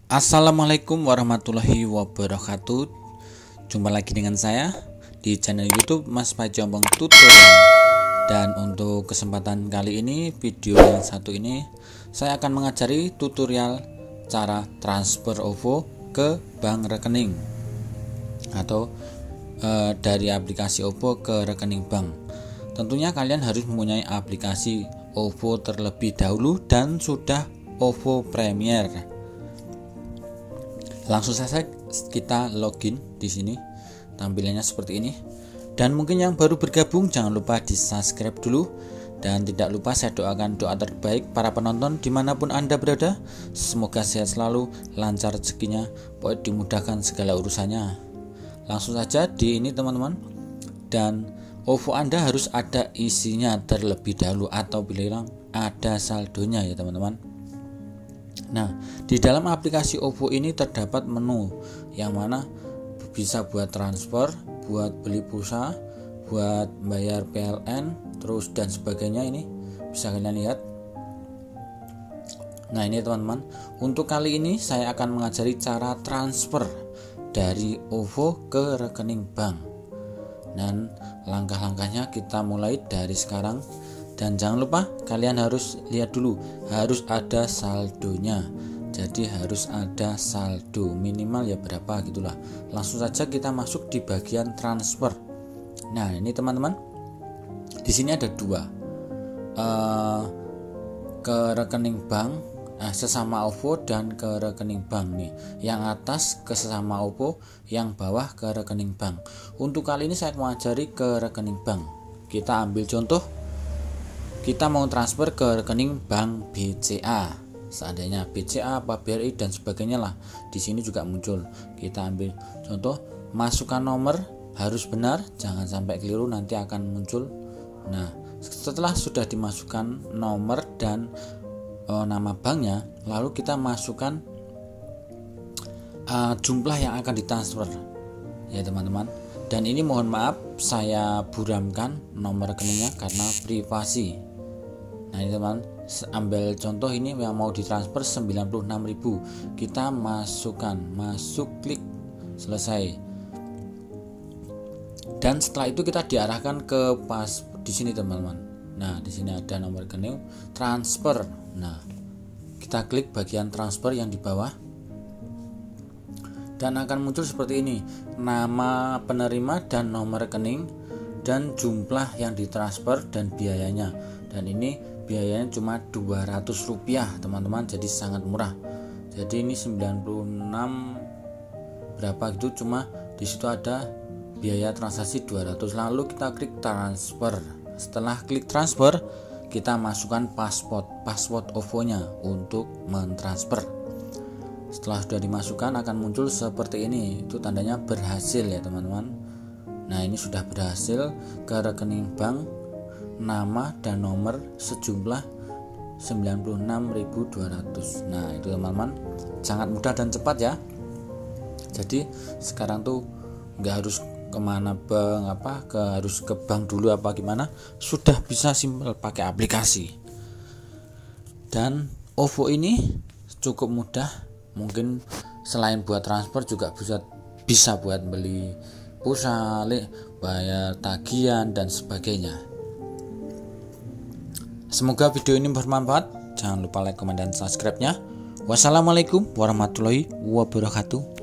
Assalamualaikum warahmatullahi wabarakatuh. Jumpa lagi dengan saya di channel YouTube Mas Pajombong Tutorial. Dan untuk kesempatan kali ini, video yang satu ini, saya akan mengajari tutorial cara transfer OVO ke bank rekening atau dari aplikasi OVO ke rekening bank. Tentunya kalian harus mempunyai aplikasi OVO terlebih dahulu dan sudah OVO Premier. Langsung saja kita login di sini. Tampilannya seperti ini. Dan mungkin yang baru bergabung jangan lupa di-subscribe dulu. Dan tidak lupa saya doakan doa terbaik para penonton dimanapun Anda berada. Semoga sehat selalu, lancar rezekinya, pokoknya dimudahkan segala urusannya. Langsung saja di ini teman-teman. Dan OVO Anda harus ada isinya terlebih dahulu atau bilang ada saldonya ya teman-teman. Nah, di dalam aplikasi OVO ini terdapat menu yang mana bisa buat transfer, buat beli pulsa, buat bayar PLN, terus dan sebagainya. Ini bisa kalian lihat. Nah, ini teman-teman, untuk kali ini saya akan mengajari cara transfer dari OVO ke rekening bank. Dan langkah-langkahnya kita mulai dari sekarang. Dan jangan lupa kalian harus lihat dulu, harus ada saldonya. Jadi harus ada saldo minimal ya berapa gitulah. Langsung saja kita masuk di bagian transfer. Nah ini teman-teman, di sini ada dua, ke rekening bank sesama OVO dan ke rekening bank nih. Yang atas ke sesama OVO, yang bawah ke rekening bank. Untuk kali ini saya mengajari ke rekening bank. Kita ambil contoh. Kita mau transfer ke rekening bank BCA, seandainya BCA apa BRI dan sebagainya lah. Di sini juga muncul. Kita ambil contoh, masukkan nomor harus benar, jangan sampai keliru nanti akan muncul. Nah, setelah sudah dimasukkan nomor dan nama banknya, lalu kita masukkan jumlah yang akan ditransfer ya teman-teman. Dan ini mohon maaf saya buramkan nomor rekeningnya karena privasi. Nah ini teman, ambil contoh ini yang mau ditransfer 96.000. Kita masukkan, klik selesai. Dan setelah itu kita diarahkan ke di sini teman-teman. Nah, di sini ada nomor rekening transfer. Nah, kita klik bagian transfer yang di bawah. Dan akan muncul seperti ini, nama penerima dan nomor rekening dan jumlah yang ditransfer dan biayanya. Dan ini biayanya cuma Rp200 teman-teman, jadi sangat murah. Jadi ini 96 berapa gitu, cuma di situ ada biaya transaksi 200. Lalu kita klik transfer. Setelah klik transfer, kita masukkan password OVO-nya untuk mentransfer. Setelah sudah dimasukkan akan muncul seperti ini. Itu tandanya berhasil ya teman-teman. Nah, ini sudah berhasil ke rekening bank, nama dan nomor sejumlah 96.200. Nah, itu teman-teman, sangat mudah dan cepat ya. Jadi sekarang tuh nggak harus kemana bank harus ke bank dulu apa gimana, sudah bisa simpel pakai aplikasi. Dan OVO ini cukup mudah. Mungkin selain buat transfer juga bisa buat beli pulsa, bayar tagihan dan sebagainya. Semoga video ini bermanfaat. Jangan lupa like, komen, dan subscribe-nya. Wassalamualaikum warahmatullahi wabarakatuh.